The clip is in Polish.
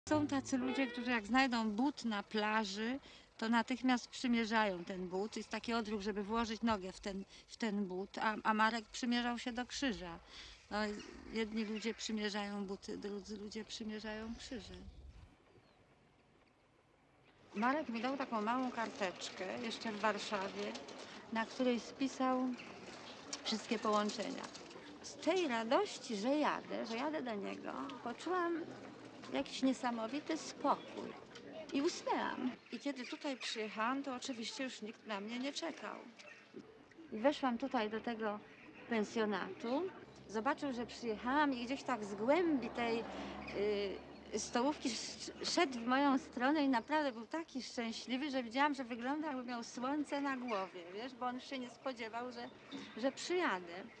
Są tacy ludzie, którzy jak znajdą but na plaży, to natychmiast przymierzają ten but. Jest taki odruch, żeby włożyć nogę w ten but, a Marek przymierzał się do krzyża. No, jedni ludzie przymierzają buty, drudzy ludzie przymierzają krzyże. Marek mi dał taką małą karteczkę jeszcze w Warszawie, na której spisał wszystkie połączenia. Z tej radości, że jadę do niego, poczułam jakiś niesamowity spokój i usnęłam. I kiedy tutaj przyjechałam, to oczywiście już nikt na mnie nie czekał. I weszłam tutaj do tego pensjonatu, zobaczył, że przyjechałam i gdzieś tak z głębi tej stołówki szedł w moją stronę i naprawdę był taki szczęśliwy, że widziałam, że wygląda, jakby miał słońce na głowie, wiesz, bo on się nie spodziewał, że przyjadę.